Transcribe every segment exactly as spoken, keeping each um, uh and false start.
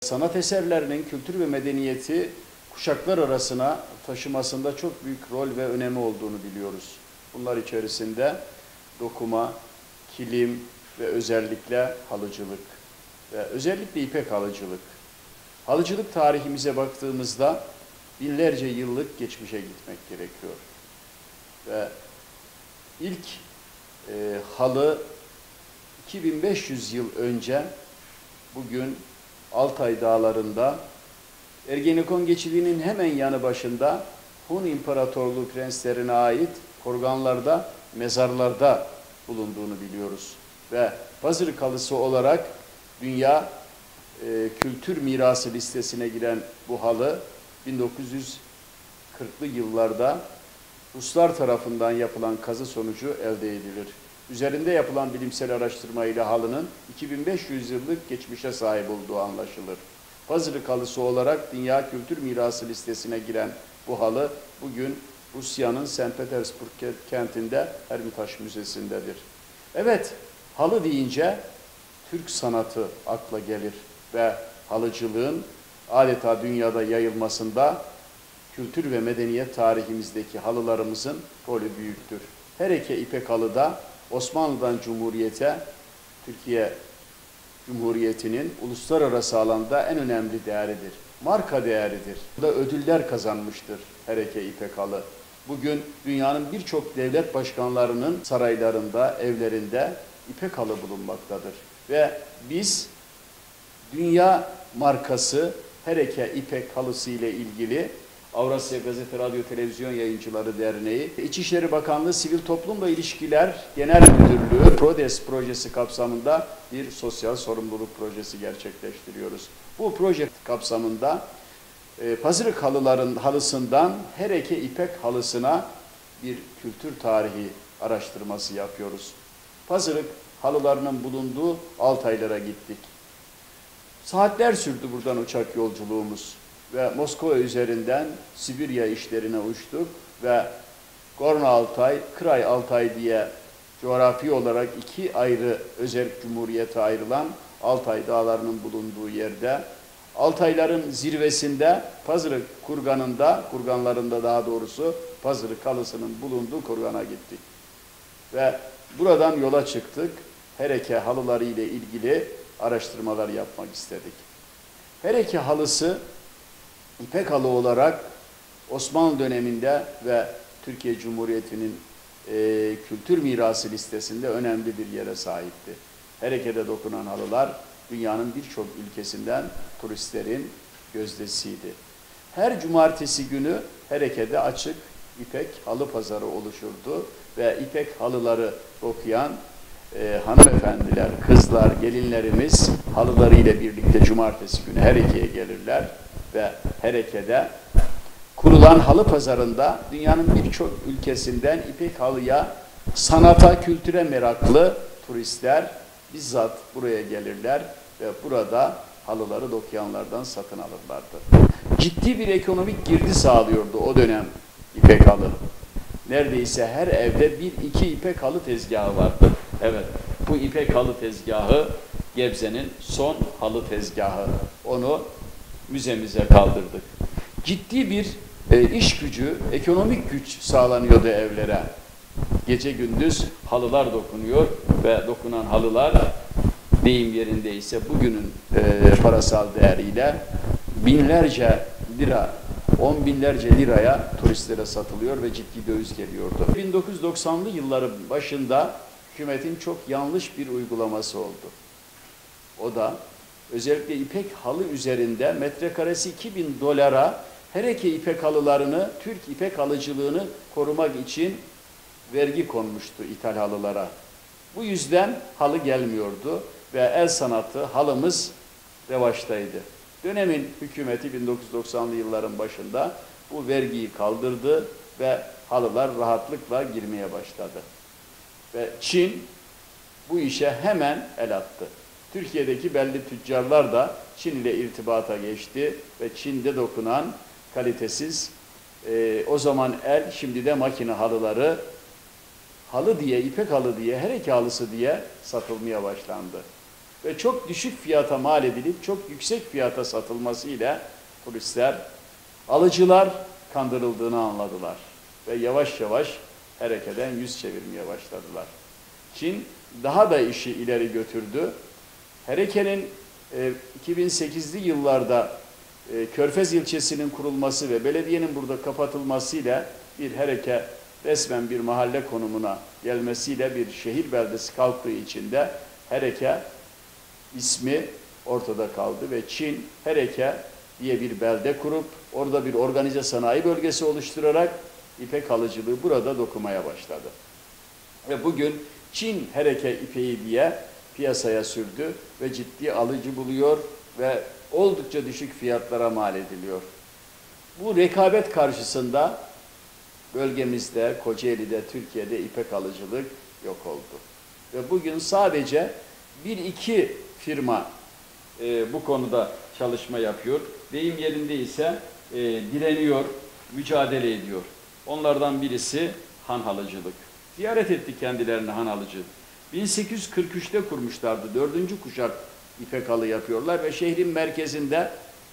sanat eserlerinin kültür ve medeniyeti kuşaklar arasına taşımasında çok büyük rol ve önemi olduğunu biliyoruz. Bunlar içerisinde dokuma, kilim ve özellikle halıcılık ve özellikle ipek halıcılık. Halıcılık tarihimize baktığımızda binlerce yıllık geçmişe gitmek gerekiyor. Ve ilk e, halı iki bin beş yüz yıl önce bugün Altay Dağları'nda Ergenekon geçidinin hemen yanı başında Hun İmparatorluğu prenslerine ait korganlarda, mezarlarda bulunduğunu biliyoruz. Ve Pazırık halısı olarak dünya e, kültür mirası listesine giren bu halı bin dokuz yüz kırklı yıllarda Ruslar tarafından yapılan kazı sonucu elde edilir. Üzerinde yapılan bilimsel araştırma ile halının iki bin beş yüz yıllık geçmişe sahip olduğu anlaşılır. Pazırık halısı olarak Dünya Kültür Mirası listesine giren bu halı bugün Rusya'nın Sankt Petersburg kentinde Hermitage Müzesi'ndedir. Evet, halı deyince Türk sanatı akla gelir ve halıcılığın adeta dünyada yayılmasında kültür ve medeniyet tarihimizdeki halılarımızın rolü büyüktür. Hereke İpek halıda Osmanlı'dan Cumhuriyet'e, Türkiye Cumhuriyeti'nin uluslararası alanda en önemli değeridir. Marka değeridir. Burada ödüller kazanmıştır Hereke İpek halı. Bugün dünyanın birçok devlet başkanlarının saraylarında, evlerinde İpek halı bulunmaktadır. Ve biz dünya markası Hereke İpek halısı ile ilgili Avrasya Gazete Radyo Televizyon Yayıncıları Derneği, İçişleri Bakanlığı Sivil Toplumla İlişkiler Genel Müdürlüğü PRODES projesi kapsamında bir sosyal sorumluluk projesi gerçekleştiriyoruz. Bu proje kapsamında e, Pazırık halıların halısından Hereke İpek halısına bir kültür tarihi araştırması yapıyoruz. Pazırık halılarının bulunduğu Altaylara gittik. Saatler sürdü buradan uçak yolculuğumuz. Ve Moskova üzerinden Sibirya işlerine uçtuk ve Gorno Altay, Kray Altay diye coğrafi olarak iki ayrı özerk cumhuriyete ayrılan Altay dağlarının bulunduğu yerde, Altayların zirvesinde Pazırık kurganında, kurganlarında daha doğrusu Pazırık halısının bulunduğu kurgana gittik. Ve buradan yola çıktık. Hereke halıları ile ilgili araştırmalar yapmak istedik. Hereke halısı İpek halı olarak Osmanlı döneminde ve Türkiye Cumhuriyeti'nin e, kültür mirası listesinde önemli bir yere sahipti. Herekede dokunan halılar dünyanın birçok ülkesinden turistlerin gözdesiydi. Her cumartesi günü Herekede açık İpek halı pazarı oluşurdu ve İpek halıları dokuyan e, hanımefendiler, kızlar, gelinlerimiz halılarıyla birlikte cumartesi günü Hereke'ye gelirler. Ve Hereke'de kurulan halı pazarında dünyanın birçok ülkesinden ipek halıya, sanata, kültüre meraklı turistler bizzat buraya gelirler ve burada halıları dokuyanlardan satın alırlardı. Ciddi bir ekonomik girdi sağlıyordu o dönem ipek halı. Neredeyse her evde bir iki ipek halı tezgahı vardı. Evet, bu ipek halı tezgahı Gebze'nin son halı tezgahı. Onu müzemize kaldırdık. Ciddi bir e, iş gücü, ekonomik güç sağlanıyordu evlere. Gece gündüz halılar dokunuyor ve dokunan halılar deyim yerindeyse bugünün e, parasal değeriyle binlerce lira, on binlerce liraya turistlere satılıyor ve ciddi döviz geliyordu. bin dokuz yüz doksanlı yılların başında hükümetin çok yanlış bir uygulaması oldu. O da özellikle ipek halı üzerinde metrekaresi iki bin dolara Hereke ipek halılarını, Türk ipek halıcılığını korumak için vergi konmuştu ithal halılara. Bu yüzden halı gelmiyordu ve el sanatı halımız revaçtaydı. Dönemin hükümeti bin dokuz yüz doksanlı yılların başında bu vergiyi kaldırdı ve halılar rahatlıkla girmeye başladı. Ve Çin bu işe hemen el attı. Türkiye'deki belli tüccarlar da Çin ile irtibata geçti ve Çin'de dokunan kalitesiz e, o zaman el, şimdi de makine halıları halı diye, ipek halı diye, Hereke halısı diye satılmaya başlandı. ve çok düşük fiyata mal edilip çok yüksek fiyata satılmasıyla turistler, alıcılar kandırıldığını anladılar ve yavaş yavaş hareketen yüz çevirmeye başladılar. Çin daha da işi ileri götürdü. Hereke'nin e, iki bin sekizli yıllarda e, Körfez ilçesinin kurulması ve belediyenin burada kapatılmasıyla bir Hereke resmen bir mahalle konumuna gelmesiyle bir şehir beldesi kalktığı için de Hereke ismi ortada kaldı ve Çin Hereke diye bir belde kurup orada bir organize sanayi bölgesi oluşturarak ipek halıcılığı burada dokumaya başladı. Ve bugün Çin Hereke ipeği diye piyasaya sürdü ve ciddi alıcı buluyor ve oldukça düşük fiyatlara mal ediliyor. Bu rekabet karşısında bölgemizde, Kocaeli'de, Türkiye'de ipek alıcılık yok oldu. Ve bugün sadece bir iki firma e, bu konuda çalışma yapıyor. Deyim yerinde ise e, direniyor, mücadele ediyor. Onlardan birisi Han Halıcılık. Ziyaret ettik kendilerini Han Halıcı. bin sekiz yüz kırk üçte kurmuşlardı. Dördüncü kuşak ipek halı yapıyorlar ve şehrin merkezinde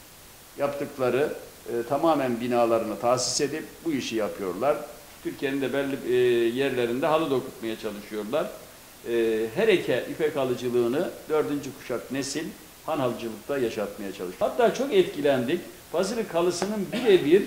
yaptıkları e, tamamen binalarını tahsis edip bu işi yapıyorlar. Türkiye'nin de belli e, yerlerinde halı dokutmaya çalışıyorlar. E, Hereke ipek halıcılığını dördüncü kuşak nesil Han Halıcılık'ta yaşatmaya çalışıyor. Hatta çok etkilendik. Pazırık halısının birebir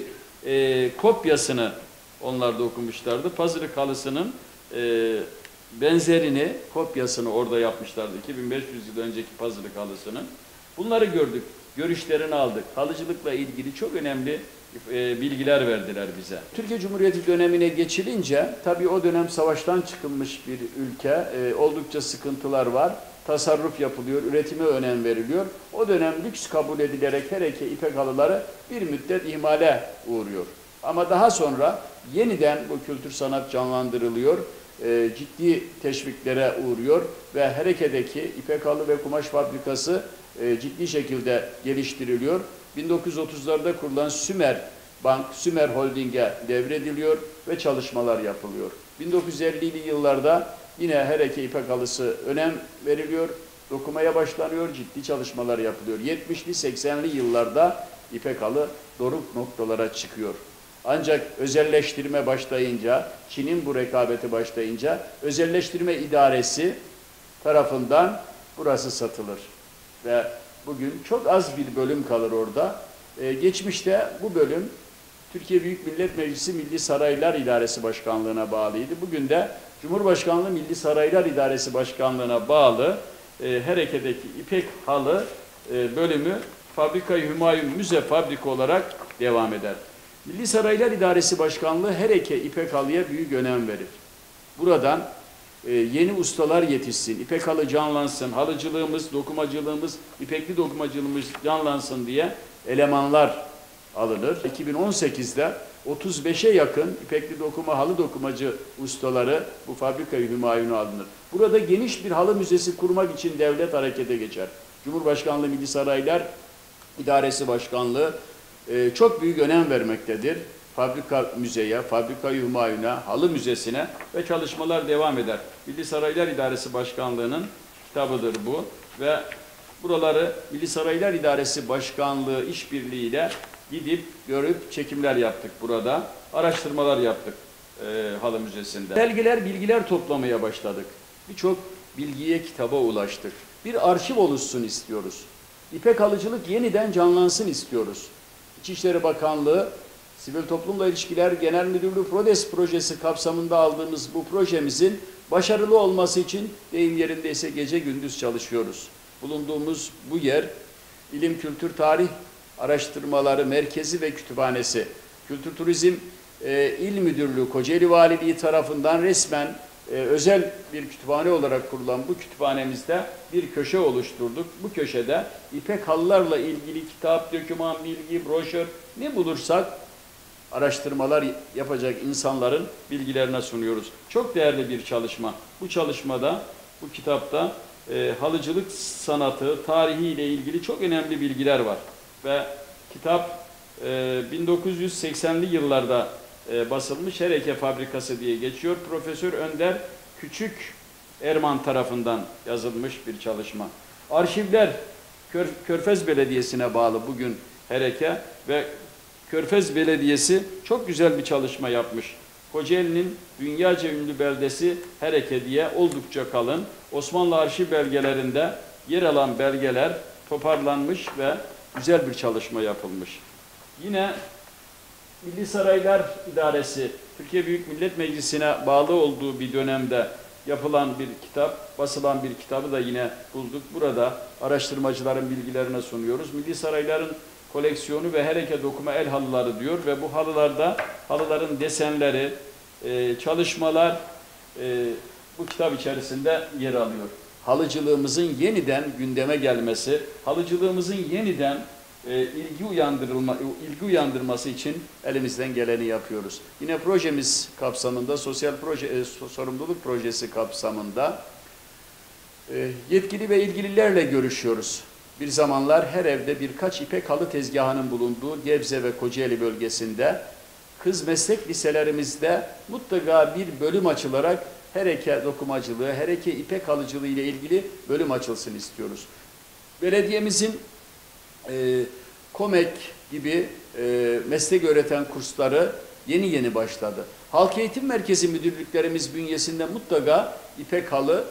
e, kopyasını onlar da okumuşlardı. Pazırık halısının e, benzerini, kopyasını orada yapmışlardı. iki bin beş yüz yıl önceki Pazırık halısının. Bunları gördük, görüşlerini aldık. Halıcılıkla ilgili çok önemli e, bilgiler verdiler bize. Türkiye Cumhuriyeti dönemine geçilince, tabii o dönem savaştan çıkılmış bir ülke, e, oldukça sıkıntılar var. Tasarruf yapılıyor, üretime önem veriliyor. O dönem lüks kabul edilerek Hereke ipek halıları bir müddet ihmale uğruyor. Ama daha sonra yeniden bu kültür sanat canlandırılıyor, e, ciddi teşviklere uğruyor ve Hereke'deki ipek halı ve kumaş fabrikası e, ciddi şekilde geliştiriliyor. bin dokuz yüz otuzlarda kurulan Sümer Bank, Sümer Holding'e devrediliyor ve çalışmalar yapılıyor. bin dokuz yüz ellili yıllarda yine Hereke ipek halısı önem veriliyor, dokumaya başlanıyor, ciddi çalışmalar yapılıyor. yetmişli seksenli yıllarda ipek halı doruk noktalara çıkıyor. Ancak özelleştirme başlayınca, Çin'in bu rekabeti başlayınca özelleştirme idaresi tarafından burası satılır. Ve bugün çok az bir bölüm kalır orada. Ee, geçmişte bu bölüm Türkiye Büyük Millet Meclisi Milli Saraylar İdaresi Başkanlığı'na bağlıydı. Bugün de Cumhurbaşkanlığı Milli Saraylar İdaresi Başkanlığı'na bağlı e, Hereke'deki ipek halı e, bölümü Fabrika-i Hümayun Müze Fabrika olarak devam eder. Milli Saraylar İdaresi Başkanlığı Hereke ipek halıya büyük önem verir. Buradan e, yeni ustalar yetişsin, ipek halı canlansın, halıcılığımız, dokumacılığımız, ipekli dokumacılığımız canlansın diye elemanlar alınır. iki bin on sekizde otuz beşe yakın ipekli dokuma, halı dokumacı ustaları bu Fabrika-i Hümayun'a alınır. Burada geniş bir halı müzesi kurmak için devlet harekete geçer. Cumhurbaşkanlığı Milli Saraylar İdaresi Başkanlığı e, çok büyük önem vermektedir. Fabrika müzeye, Fabrika-i Hümayun'a, halı müzesine ve çalışmalar devam eder. Milli Saraylar İdaresi Başkanlığı'nın kitabıdır bu ve buraları Milli Saraylar İdaresi Başkanlığı işbirliğiyle gidip görüp çekimler yaptık burada. Araştırmalar yaptık e, halı müzesinde. Belgeler, bilgiler toplamaya başladık. Birçok bilgiye, kitaba ulaştık. Bir arşiv oluşsun istiyoruz. İpek halıcılık yeniden canlansın istiyoruz. İçişleri Bakanlığı, Sivil Toplumla İlişkiler Genel Müdürlüğü PRODES projesi kapsamında aldığımız bu projemizin başarılı olması için deyim yerindeyse gece gündüz çalışıyoruz. Bulunduğumuz bu yer, İlim, Kültür, Tarih Araştırmaları Merkezi ve Kütüphanesi. Kültür Turizm e, İl Müdürlüğü Kocaeli Valiliği tarafından resmen e, özel bir kütüphane olarak kurulan bu kütüphanemizde bir köşe oluşturduk. Bu köşede ipek halılarla ilgili kitap, doküman, bilgi, broşür ne bulursak araştırmalar yapacak insanların bilgilerine sunuyoruz. Çok değerli bir çalışma. Bu çalışmada, bu kitapta e, halıcılık sanatı, tarihi ile ilgili çok önemli bilgiler var. Ve kitap e, bin dokuz yüz seksenli yıllarda e, basılmış, Hereke Fabrikası diye geçiyor. Profesör Önder Küçük Erman tarafından yazılmış bir çalışma. Arşivler Kör, Körfez Belediyesi'ne bağlı bugün Hereke ve Körfez Belediyesi çok güzel bir çalışma yapmış. Kocaeli'nin dünyaca ünlü beldesi Hereke diye oldukça kalın Osmanlı arşiv belgelerinde yer alan belgeler toparlanmış ve güzel bir çalışma yapılmış. Yine Milli Saraylar İdaresi, Türkiye Büyük Millet Meclisi'ne bağlı olduğu bir dönemde yapılan bir kitap, basılan bir kitabı da yine bulduk. Burada araştırmacıların bilgilerine sunuyoruz. Milli Sarayların koleksiyonu ve Hereke dokuma el halıları diyor ve bu halılarda halıların desenleri, çalışmalar bu kitap içerisinde yer alıyor. Halıcılığımızın yeniden gündeme gelmesi, halıcılığımızın yeniden e, ilgi uyandırılma, ilgi uyandırması için elimizden geleni yapıyoruz. Yine projemiz kapsamında, sosyal proje, e, sorumluluk projesi kapsamında e, yetkili ve ilgililerle görüşüyoruz. Bir zamanlar her evde birkaç ipek halı tezgahının bulunduğu Gebze ve Kocaeli bölgesinde kız meslek liselerimizde mutlaka bir bölüm açılarak Hereke dokumacılığı, Hereke ipek halıcılığı ile ilgili bölüm açılsın istiyoruz. Belediyemizin e, KOMEK gibi e, meslek öğreten kursları yeni yeni başladı. Halk Eğitim Merkezi müdürlüklerimiz bünyesinde mutlaka ipek halı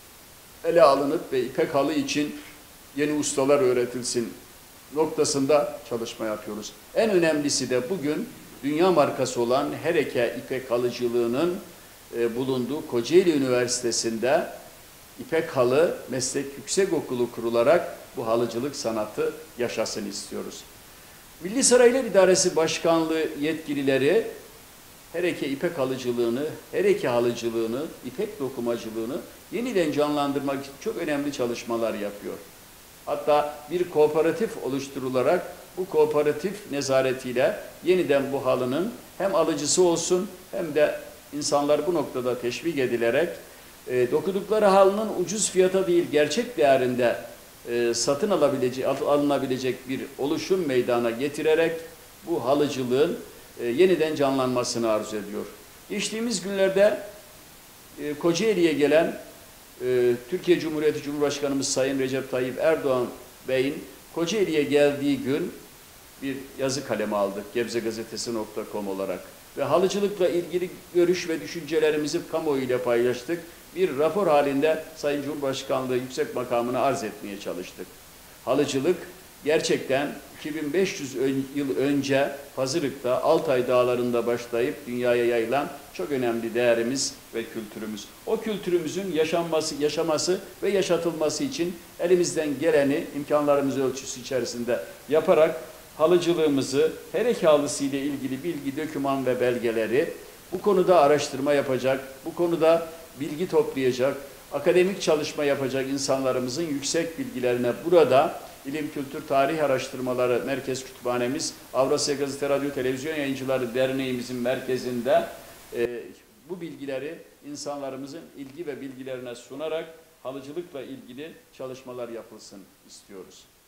ele alınıp ve ipek halı için yeni ustalar öğretilsin noktasında çalışma yapıyoruz. En önemlisi de bugün dünya markası olan Hereke ipek halıcılığının e, bulunduğu Kocaeli Üniversitesi'nde İpek Halı Meslek Yüksekokulu kurularak bu halıcılık sanatı yaşasın istiyoruz. Milli Saraylar İdaresi Başkanlığı yetkilileri Hereke ipek halıcılığını, Hereke halıcılığını, ipek dokumacılığını yeniden canlandırmak için çok önemli çalışmalar yapıyor. Hatta bir kooperatif oluşturularak bu kooperatif nezaretiyle yeniden bu halının hem alıcısı olsun hem de insanlar bu noktada teşvik edilerek e, dokudukları halının ucuz fiyata değil gerçek değerinde e, satın alabilecek, alınabilecek bir oluşum meydana getirerek bu halıcılığın e, yeniden canlanmasını arzu ediyor. Geçtiğimiz günlerde e, Kocaeli'ye gelen e, Türkiye Cumhuriyeti Cumhurbaşkanımız Sayın Recep Tayyip Erdoğan Bey'in Kocaeli'ye geldiği gün bir yazı kaleme aldık gebze gazetesi nokta com olarak. Ve halıcılıkla ilgili görüş ve düşüncelerimizi kamuoyu ile paylaştık. Bir rapor halinde Sayın Cumhurbaşkanlığı yüksek makamına arz etmeye çalıştık. Halıcılık gerçekten iki bin beş yüz yıl önce Pazırık'ta Altay Dağları'nda başlayıp dünyaya yayılan çok önemli değerimiz ve kültürümüz. O kültürümüzün yaşanması, yaşaması ve yaşatılması için elimizden geleni imkanlarımız ölçüsü içerisinde yaparak halıcılığımızı, Hereke halısı ile ilgili bilgi, doküman ve belgeleri bu konuda araştırma yapacak, bu konuda bilgi toplayacak, akademik çalışma yapacak insanlarımızın yüksek bilgilerine burada İlim, Kültür, Tarih Araştırmaları Merkez Kütüphanemiz, Avrasya Gazete, Radyo, Televizyon Yayıncıları Derneğimizin merkezinde e, bu bilgileri insanlarımızın ilgi ve bilgilerine sunarak halıcılıkla ilgili çalışmalar yapılsın istiyoruz.